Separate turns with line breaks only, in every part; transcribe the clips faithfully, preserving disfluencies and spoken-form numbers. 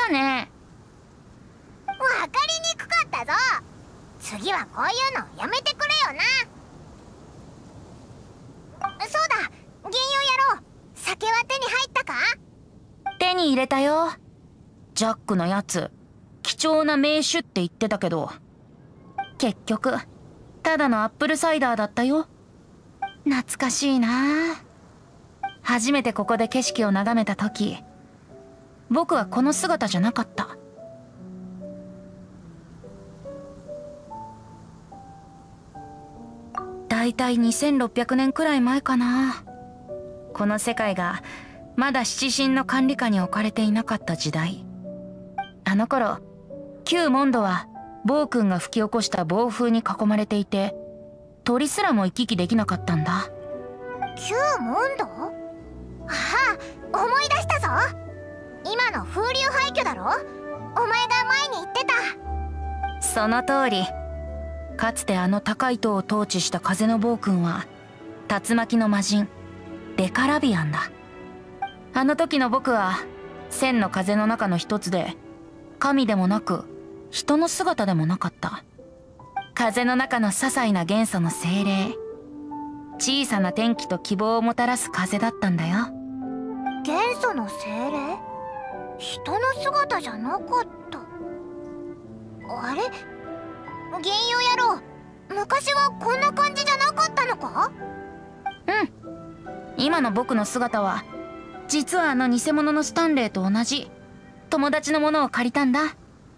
ったね。
わかりにくかったぞ。次はこういうのやめてくれよな。そうだ、銀曜野郎、酒は手に入ったか？
手に入れたよ。ジャックのやつ貴重な名酒って言ってたけど、結局ただのアップルサイダーだったよ。懐かしいな。初めてここで景色を眺めた時、僕はこの姿じゃなかった。だいたいにせんろっぴゃくねんくらい前かな。この世界がまだ七神の管理下に置かれていなかった時代。あの頃旧モンドは暴君が吹き起こした暴風に囲まれていて、鳥すらも行き来できなかったんだ。
旧モンド？ああ、思い出したぞ。今の風流廃墟だろ。お前が前に言ってた。
その通り。かつてあの高い塔を統治した風の暴君は竜巻の魔人デカラビアンだ。あの時の僕は千の風の中の一つで、神でもなく人の姿でもなかった。風の中の些細な元素の精霊、小さな天気と希望をもたらす風だったんだよ。
元素の精霊？人の姿じゃなかった。あれ、銀曜野郎、昔はこんな感じじゃなかったのか？
うん、今の僕の姿は実はあの偽物のスタンレーと同じ友達のものを借りたんだ。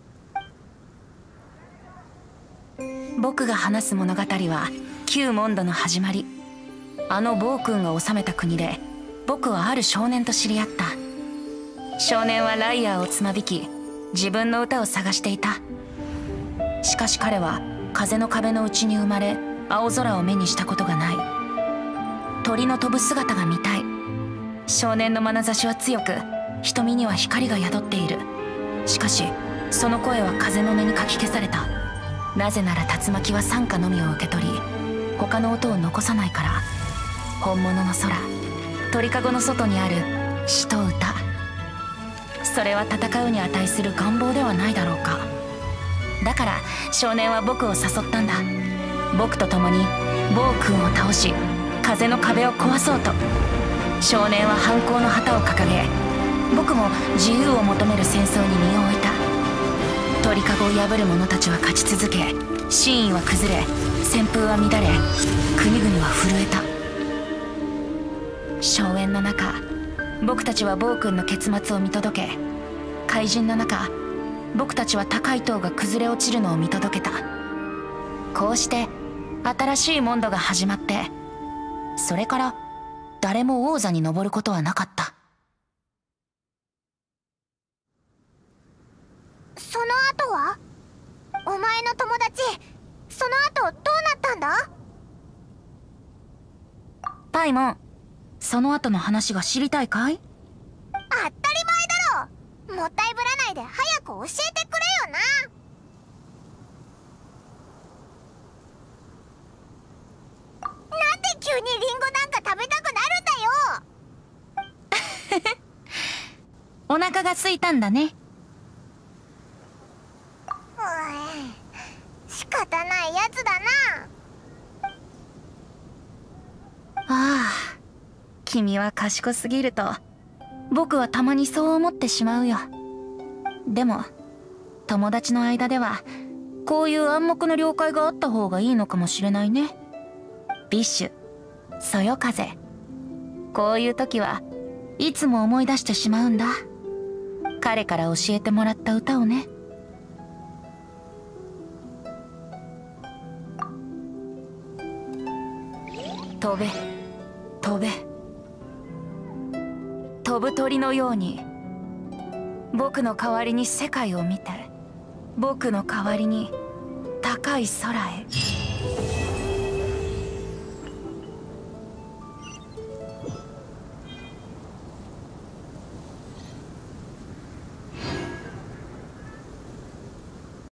僕が話す物語は旧モンドの始まり。あの暴君が治めた国で僕はある少年と知り合った。少年はライアーをつまびき自分の歌を探していた。しかし彼は風の壁の内に生まれ、青空を目にしたことがない。鳥の飛ぶ姿が見たい。少年の眼差しは強く、瞳には光が宿っている。しかしその声は風の音にかき消された。なぜなら竜巻は賛歌のみを受け取り、他の音を残さないから。本物の空、鳥かごの外にある詩と歌、それは戦うに値する願望ではないだろうか。だから少年は僕を誘ったんだ。僕と共に暴君を倒し、風の壁を壊そうと。少年は反抗の旗を掲げ、僕も自由を求める戦争に身を置いた。鳥かごを破る者たちは勝ち続け、真意は崩れ、旋風は乱れ、国々は震えた。荘園の中、僕たちは暴君の結末を見届け、怪人の中、僕たちは高い塔が崩れ落ちるのを見届けた。こうして新しいモンドが始まって、それから誰も王座に登ることはなかった。
その後は？お前の友達、その後どうなったんだ？
パイモン、その後の話が知りたいかい？
当たり前だろ。もったいぶらないで早く教えてくれよな。なんで急にリンゴなんか食べたくなるんだよ。
お腹が空いたんだね。
うん、仕方ないやつだな。
ああ、君は賢すぎると僕はたまにそう思ってしまうよ。でも友達の間ではこういう暗黙の了解があった方がいいのかもしれないね。ビッシュ、そよ風、こういう時はいつも思い出してしまうんだ。彼から教えてもらった歌をね。飛べ飛べ、飛ぶ鳥のように僕の代わりに世界を見て、僕の代わりに高い空へ。